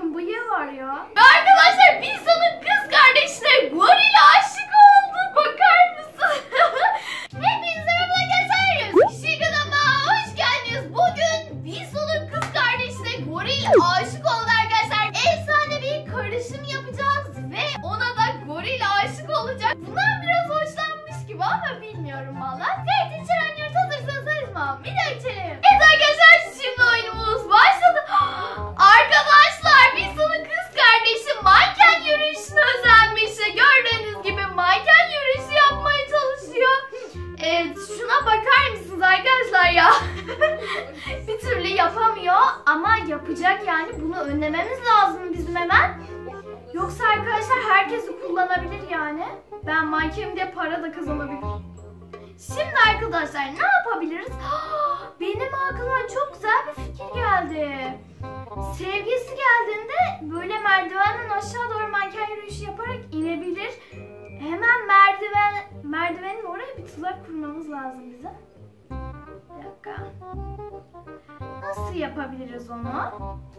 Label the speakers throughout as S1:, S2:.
S1: bakın bıyığı var ya. Arkadaşlar Wilson'un kız kardeşine goril aşık oldu. Bakar mısın? Hepinize merhaba arkadaşlar. Kişi kanalıma hoş geldiniz. Bugün Wilson'un kız kardeşine goril aşık oldu arkadaşlar. Efsane bir karışım yapacağız ve ona da goril aşık olacak. Bundan biraz hoşlanmış gibi ama bilmiyorum valla. Evet, içeri oynuyoruz. Hazırsanız hadi bir daha içelim. Evet arkadaşlar, şimdi oyunumuz başladı. Arkadaşlar Wilson'un kız kardeşi manken yürüyüşüne özenmiş. Gördüğünüz gibi manken yürüyüşü yapmaya çalışıyor. Şuna bakar mısınız arkadaşlar ya? Bir türlü yapamıyor ama yapacak yani. Bunu önlememiz lazım bizim hemen. Yoksa arkadaşlar herkesi kullanabilir yani. Ben mankenim diye para da kazanabilir. Şimdi arkadaşlar ne yapabiliriz? Benim aklıma çok güzel bir fikir geldi. Sevgilisi geldiğinde böyle merdivenden aşağı doğru manken yürüyüşü yaparak inebilir. Hemen merdivenin oraya bir tuzak kurmamız lazım bize. Bir dakika. Nasıl yapabiliriz onu?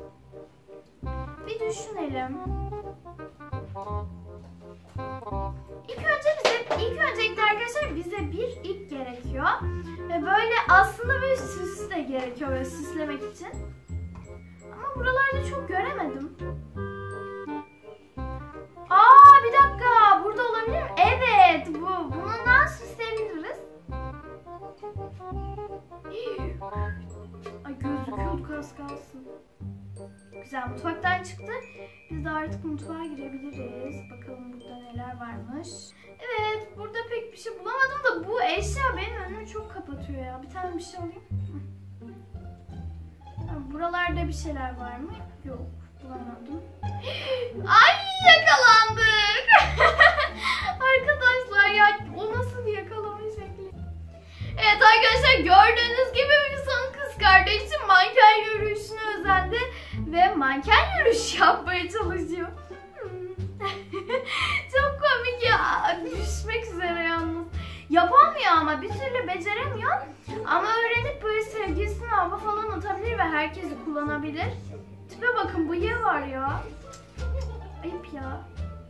S1: Bir düşünelim. İlk öncelikle arkadaşlar bize bir ip gerekiyor. Ve böyle aslında böyle süs de gerekiyor böyle süslemek için. Ama buralarda çok göremedim. Bir dakika, burada olabilir mi? Evet, bununla süsleyebiliriz. Ay, gözüküyorduk az kalsın. Güzel, mutfaktan çıktı. Biz de artık mutfağa girebiliriz. Bakalım burada neler varmış. Evet, burada pek bir şey bulamadım da bu eşya benim önümü çok kapatıyor ya. Bir tane bir şey alayım. Buralarda bir şeyler var mı? Yok, bulamadım. Ay, yakalandık. Arkadaşlar ya, o nasıl bir yakalama şekli? Evet arkadaşlar, gördüğünüz gibi Wilson'un kız kardeşi manken yürüyüşüne özendi ve manken yürüyüş yapmaya çalışıyor. Çok komik ya. Düşmek üzere yalnız. Yapamıyor ama bir türlü beceremiyor. Ama öğrenip böyle sevgilisine hava falan atabilir ve herkesi kullanabilir. Tipe bakın, bıyığı var ya. Ayıp ya.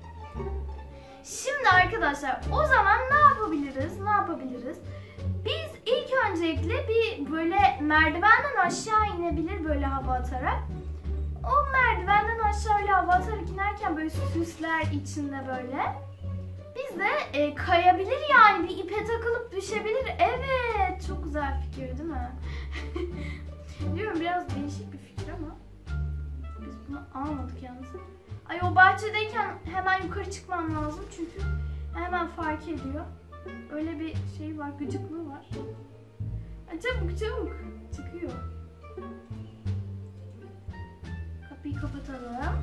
S1: Şimdi arkadaşlar o zaman ne yapabiliriz? Biz ilk öncelikle bir böyle merdivenden aşağı inebilir böyle hava atarak. O merdivenden aşağı öyle hava atarak inerken böyle süsler içinde böyle. Biz de kayabilir yani, bir ipe takılıp düşebilir. Evet, çok güzel fikir değil mi? Diyorum, biraz değişik bir fikir ama biz bunu almadık yalnız. Ay, o bahçedeyken hemen yukarı çıkmam lazım çünkü hemen fark ediyor. Öyle bir şey var, gıcıklığı var. Çabuk çıkıyor. Kapıyı kapatalım.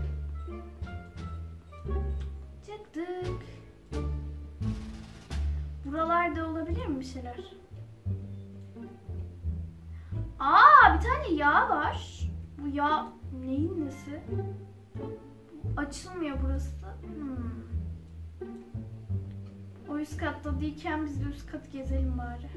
S1: Çıktık. Buralarda olabilir mi bir şeyler? Bir tane yağ var. Bu yağ neyin nesi? Açılmıyor burası. O üst katta değilken biz de üst katı gezelim bari.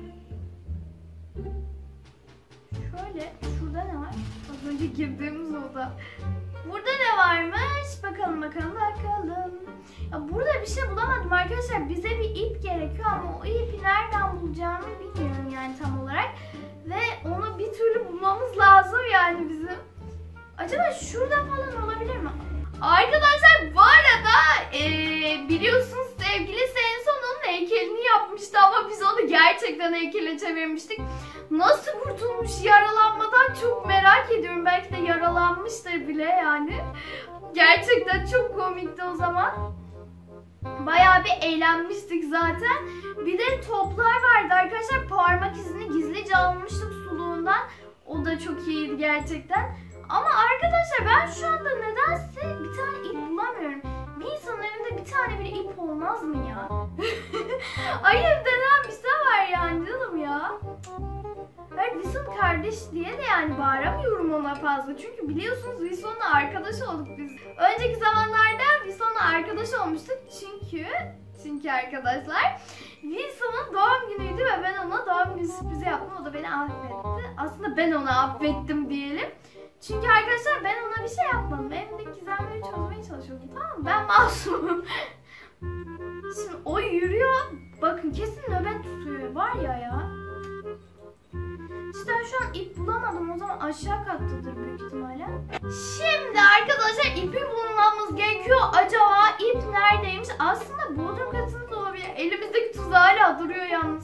S1: Şöyle, şurada ne var? Az önce girdiğimiz oda. Burada ne varmış? Bakalım. Ya burada bir şey bulamadım arkadaşlar. Bize bir ip gerekiyor ama o ipi nereden bulacağımı bilmiyorum yani tam olarak. Ve onu bir türlü bulmamız lazım yani bizim. Acaba şurada falan olabilir mi? Arkadaşlar bu arada biliyorsunuz sevgilisi en son onun heykelini yapmıştı ama biz onu gerçekten heykele çevirmiştik. Nasıl kurtulmuş yaralanmadan çok merak ediyorum. Belki de yaralanmıştır bile yani. Gerçekten çok komikti o zaman. Bayağı bir eğlenmiştik zaten. Bir de toplar vardı arkadaşlar. Parmak izini gizlice almıştık suluğundan. O da çok iyiydi gerçekten. Ama arkadaşlar ben şu anda nedense bir tane ip bulamıyorum. Bir insanın elinde bir tane bile ip olmaz mı ya? Ayıp denen bir şey var yani canım ya. Ben Wilson kardeş diye de yani bağıramıyorum ona fazla. Çünkü biliyorsunuz Wilson'la arkadaş olduk biz. Önceki zamanlarda Wilson'la arkadaş olmuştuk. Çünkü arkadaşlar Wilson'un doğum günüydü ve ben ona doğum günü sürprizi yaptım. O da beni affetti. Aslında ben onu affettim diyelim. Çünkü arkadaşlar ben ona bir şey yapmadım. Evimdeki gizemleri çözmeye çalışıyordum, tamam mı? Ben masumum. Şimdi o yürüyor. Bakın kesin nöbet tutuyor. Var ya. İşte şu an ip bulamadım. O zaman aşağı kattadır büyük ihtimalle. Şimdi arkadaşlar ipi bulmamız gerekiyor. Acaba ip neredeymiş? Aslında bodrum katında da olabilir. Elimizdeki tuz hala duruyor yalnız.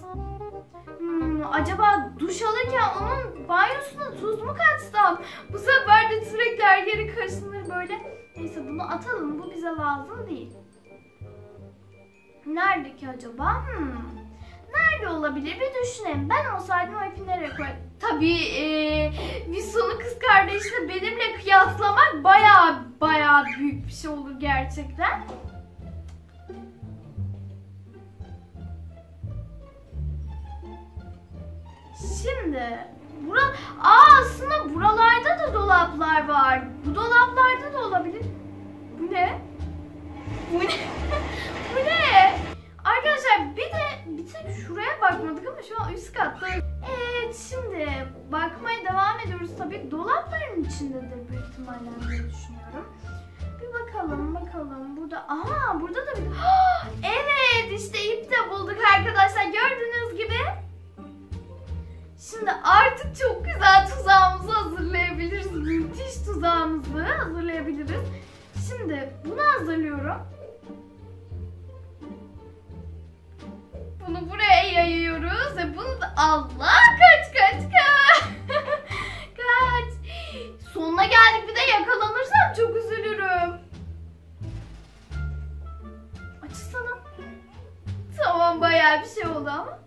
S1: Acaba duş alırken onun banyosuna tuz mu katsam? Bu sefer de sürekli her yeri karıştırır böyle. Neyse bunu atalım. Bu bize lazım değil. Nerede ki acaba? Nerede olabilir? Bir düşünelim. Ben olsaydım o ipi nereye koyardım? Tabii Wilson'un kız kardeşini benimle kıyaslamak baya büyük bir şey olur gerçekten. Şimdi aslında buralarda da dolaplar var. Bu dolaplarda da olabilir. Bu ne? Bu ne? Bu ne? Arkadaşlar bir tek şuraya bakmadık ama şu an üst katta. Evet, şimdi bakmaya devam ediyoruz. Tabii dolapların içindedir büyük ihtimalle diye düşünüyorum. Bir bakalım. Burada da bir... Evet, işte ip de bulduk arkadaşlar. Gördüğünüz gibi. Şimdi artık çok güzel tuzağımızı hazırlayabiliriz. Müthiş tuzağımızı hazırlayabiliriz. Şimdi bunu hazırlıyorum. Bunu buraya yayıyoruz ve bunu da Allah kaç. Kaç. Sonuna geldik, bir de yakalanırsam çok üzülürüm. Açsana. Tamam, bayağı bir şey oldu ama.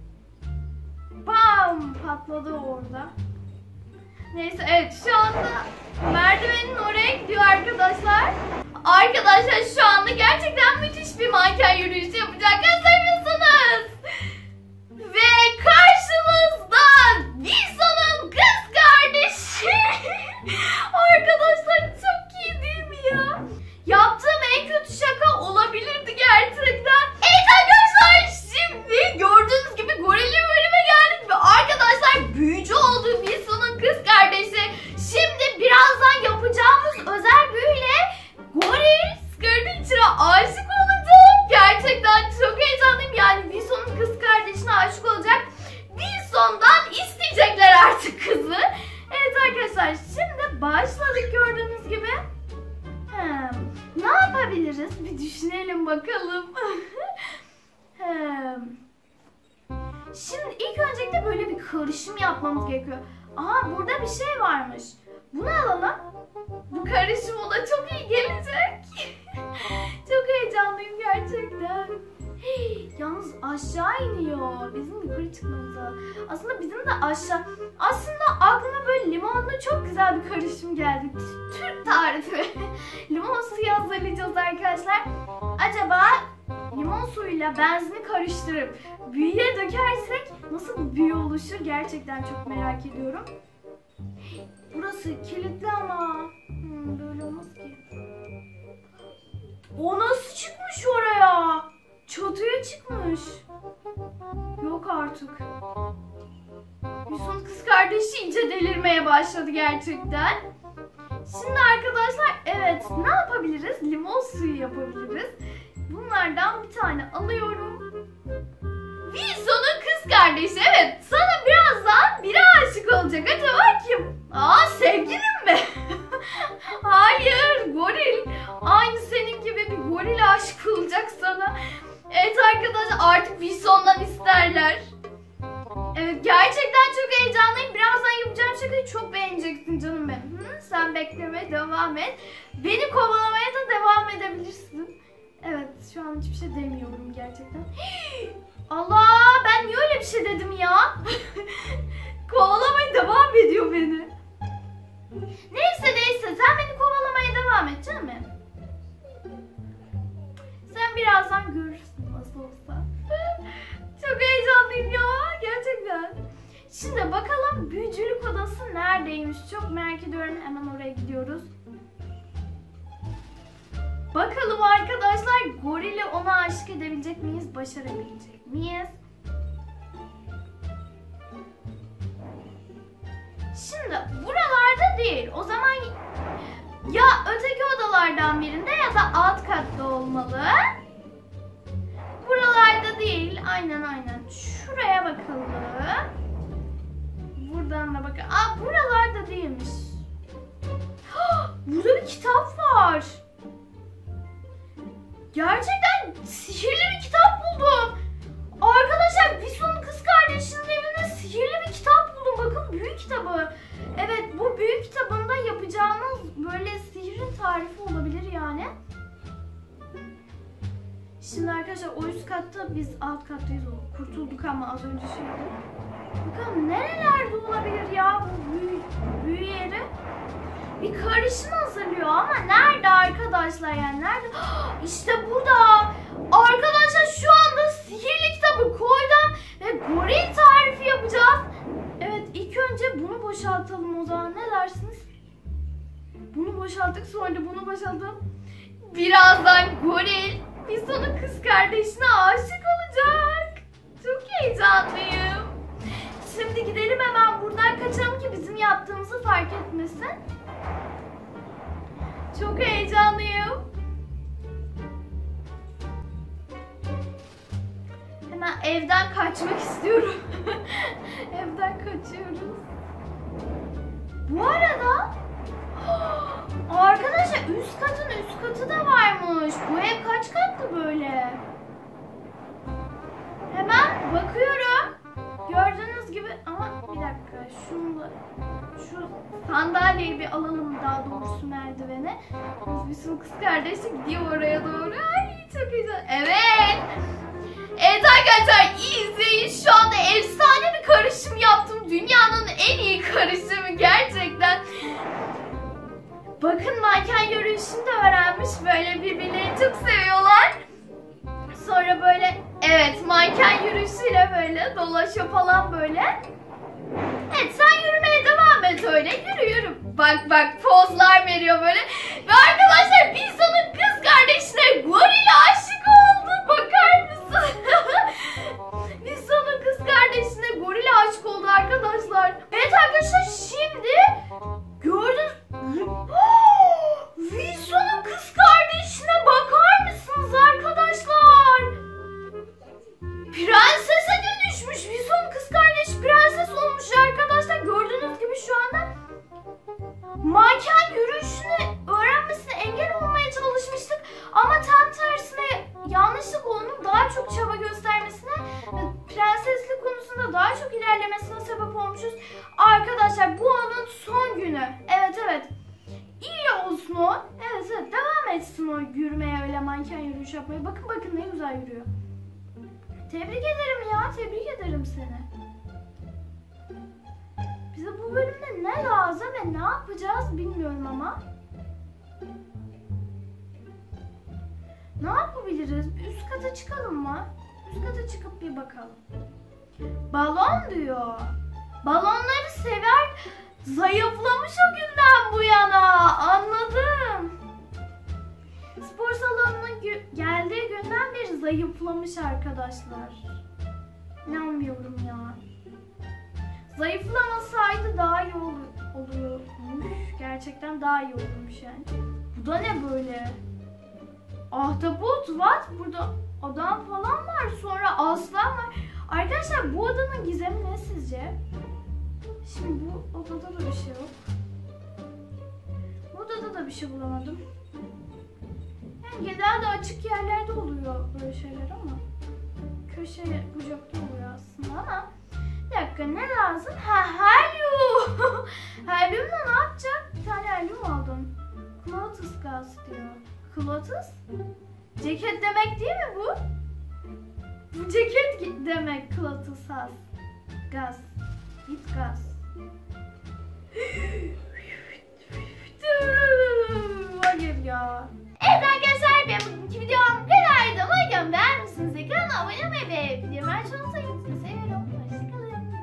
S1: Bam! Patladı orada. Neyse, evet, şu anda merdivenin oraya gidiyor arkadaşlar. Arkadaşlar şu anda gerçekten müthiş bir manken yürüyüşü yapacak. Hazır mısınız? Ve karşımızda Wilson'un kız kardeşi. Arkadaşlar çok iyi değil mi ya? Yaptığım en kötü şaka olabilirdi gerçekten. Evet arkadaşlar, şimdi gördüğünüz gibi gorili bölüme geldik ve arkadaşlar büyücü olduğu Wilson'un kız kardeşi. Şimdi birazdan yapacağımız özel büyüyle goril Scarlet'e aşık olacak. Gerçekten çok heyecanlıyım. Yani Wilson'un kız kardeşine aşık olacak. Wilson'dan isteyecekler artık kızı. Evet arkadaşlar, şimdi başladık gördüğünüz gibi. Ne yapabiliriz? Bir düşünelim bakalım. Şimdi ilk öncelikle böyle bir karışım yapmamız gerekiyor. Aha, burada bir şey varmış. Bunu alalım. Bu karışım ona çok iyi gelecek. Çok heyecanlıyım gerçekten. Yalnız aşağı iniyor. Bizim yukarı çıkmamıza. Aslında bizim de aşağı. Aslında aklıma böyle limonlu çok güzel bir karışım geldi. Türk tarifi. Limon suyu hazırlayacağız arkadaşlar. Acaba limon suyuyla benzini karıştırıp büyüye dökersek nasıl bir büyü oluşur? Gerçekten çok merak ediyorum. Burası kilitli ama. Böyle olmaz ki. O nasıl çıkmış oraya? Çatıya çıkmış. Yok artık. Wilson'un kız kardeşi iyice delirmeye başladı gerçekten. Şimdi arkadaşlar, evet, ne yapabiliriz? Limon suyu yapabiliriz. Bunlardan bir tane alıyorum. Wilson'un kız kardeşi, evet, sana birazdan biri aşık olacak. Acaba kim? Sevgilim mi? Hayır, goril. Aynı senin gibi bir goril aşık olacak sana. Evet arkadaşlar, artık Wilson'dan isterler. Evet, gerçekten çok heyecanlıyım. Birazdan yapacağım şakayı çok beğeneceksin canım benim. Sen beklemeye devam et. Beni kovalamaya da devam edebilirsin. Evet, şu an hiçbir şey demiyorum gerçekten. Allah, ben niye öyle bir şey dedim ya? Kovalamaya devam ediyor beni. Neyse, sen beni kovalamaya devam et canım benim. Sen birazdan görürsün nasıl olsa. Çok heyecanlıyım ya gerçekten. Şimdi bakalım büyücülük odası neredeymiş, çok merak ediyorum. Hemen oraya gidiyoruz. Bakalım arkadaşlar, gorili ona aşık edebilecek miyiz, başarabilecek miyiz? Şimdi buralarda değil. O zaman ya öteki odalardan birinde ya da alt katta olmalı. Buralarda değil. Aynen. Şuraya bakalım. Buradan da bakalım. Buralarda değilmiş. Burada bir kitap var. Gerçekten sihirli bir kitap buldum. Arkadaşlar Wison'un kız kardeşinin evine sihirli bir kitap buldum. Bakın büyük kitabı. Evet, bu büyük kitabında yapacağınız böyle sihrin tarifi olabilir yani. Şimdi arkadaşlar o üst katta, biz alt kattayız. Kurtulduk ama az önce söyledim. Bakalım nerelerde olabilir ya bu büyü yeri. Bir karışım hazırlıyor ama nerede arkadaşlar, yani nerede? İşte burada. Arkadaşlar şu anda sihirli kitabı koydum ve goril tarifi yapacağız. Evet, ilk önce bunu boşaltalım o zaman, ne dersiniz? Bunu boşalttık, sonra da bunu boşaltalım. Birazdan goril Wison'un kız kardeşine aşık olacak. Çok heyecanlıyım. Şimdi gidelim hemen buradan kaçalım ki bizim yaptığımızı fark etmesin. Çok heyecanlıyım. Hemen evden kaçmak istiyorum. Evden kaçıyoruz. Bu arada arkadaşlar üst katı da varmış. Bu ev kaç katlı böyle? Hemen bakıyorum. Gördüğünüz gibi ama bir dakika, şu sandalyeyi bir alalım, daha doğrusu merdivene. Bizim kız kardeşi gidiyor oraya doğru. Ay çok heyecanlı. Evet. Evet arkadaşlar, iyi izleyin. Şu anda efsane bir karışım yaptım. Dünyanın en iyi karışımı gerçekten. Bakın manken yürüyüşünü de öğrenmiş. Böyle birbirlerini çok seviyorlar. Sonra böyle evet manken yürüyüşüyle böyle dolaşıyor falan böyle. Evet, sen yürümeye devam et öyle. Yürü. Bak pozlar veriyor böyle. Ve arkadaşlar Wison'un kız kardeşine goril aşık oldu. Bakar mısın? Wison'un kız kardeşine goril aşık oldu arkadaşlar. Evet arkadaşlar, şimdi gördünüz. Wison'un kız kardeşine bakar mısınız arkadaşlar? Prensese dönüşmüş. Wison'un kız kardeşi prenses olmuş arkadaşlar. Gördüğünüz gibi şu anda manken yürüyüşünü öğrenmesine engel olmaya çalışmıştık. Ama tam tersine yanlışlıkla onun daha çok çaba göstermesine ve prenseslik konusunda daha çok ilerlemesine sebep olmuşuz. Arkadaşlar bu onun son günü. Evet. İyi olsun o. Evet devam etsin o yürümeye, öyle manken yürüyüş yapmaya. Bakın ne güzel yürüyor. Tebrik ederim ya, tebrik ederim seni. Bize bu bölümde ne lazım ve ne yapacağız bilmiyorum ama. Ne yapabiliriz? Üst kata çıkalım mı? Üst kata çıkıp bir bakalım. Balon diyor. Balonları sever, zayıflamış o günden bu yana. Anladım. Spor salonuna geldiği günden beri zayıflamış arkadaşlar. İnanmıyorum ya. Zayıflamasaydı daha iyi oluyormuş. Gerçekten daha iyi olurmuş yani. Bu da ne böyle? Ahtapot var. Burada adam falan var. Sonra aslan var. Arkadaşlar bu odanın gizemi ne sizce? Şimdi bu odada da bir şey yok. Bu odada da bir şey bulamadım. Yani genelde açık yerlerde oluyor böyle şeyler ama köşe bucakta oluyor aslında ama bir dakika, ne lazım? Helyum! Helyumla ne yapacak? Bir tane helyum aldım. Clotus gaz diyor. Clotus? Ceket demek değil mi bu? Bu ceket demek Clotus gaz. Git gaz.